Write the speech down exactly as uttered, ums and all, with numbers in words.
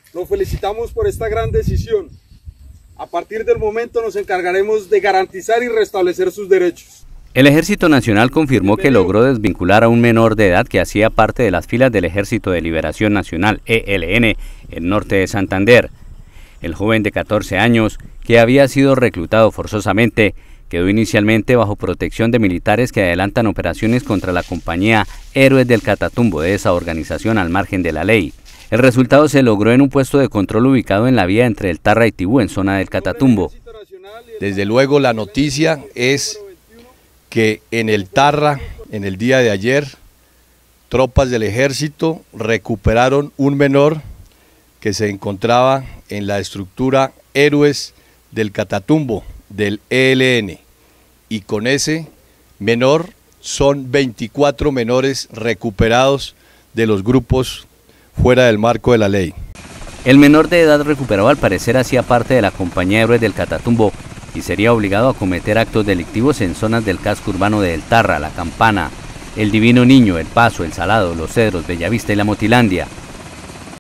Lo felicitamos por esta gran decisión. A partir del momento nos encargaremos de garantizar y restablecer sus derechos. El Ejército Nacional confirmó que logró desvincular a un menor de edad que hacía parte de las filas del Ejército de Liberación Nacional, E L N, en norte de Santander. El joven de catorce años, que había sido reclutado forzosamente, quedó inicialmente bajo protección de militares que adelantan operaciones contra la compañía Héroes del Catatumbo de esa organización al margen de la ley. El resultado se logró en un puesto de control ubicado en la vía entre el Tarra y Tibú, en zona del Catatumbo. Desde luego la noticia es que en el Tarra, en el día de ayer, tropas del ejército recuperaron un menor que se encontraba en la estructura Héroes del Catatumbo del E L N, y con ese menor son veinticuatro menores recuperados de los grupos fuera del marco de la ley. El menor de edad recuperado al parecer hacía parte de la compañía Héroes del Catatumbo y sería obligado a cometer actos delictivos en zonas del casco urbano de El Tarra, La Campana, El Divino Niño, El Paso, El Salado, Los Cedros, Bellavista y La Motilandia.